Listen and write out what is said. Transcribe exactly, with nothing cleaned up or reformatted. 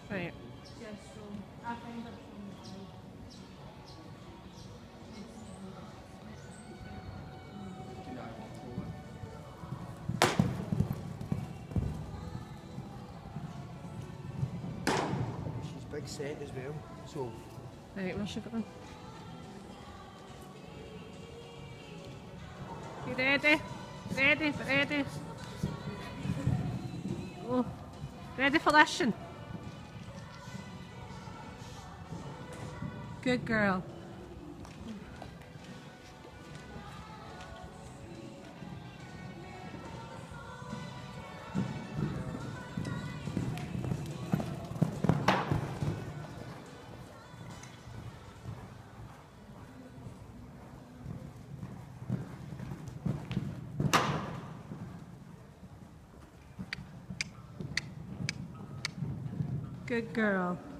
Right. Yes, strong. I find her strong. She's big set as well, so Right, we'll shoot it then. You ready? Ready, ready. Go. Ready for lashing. Good girl. Good girl.